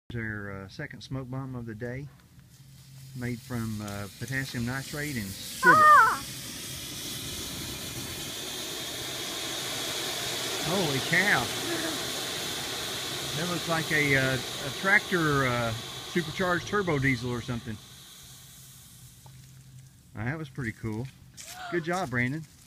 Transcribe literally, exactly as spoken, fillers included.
Our uh, second smoke bomb of the day, made from uh, potassium nitrate and sugar. Ah! Holy cow! That looks like a, uh, a tractor uh, supercharged turbo diesel or something. Uh, that was pretty cool. Good job, Brandon.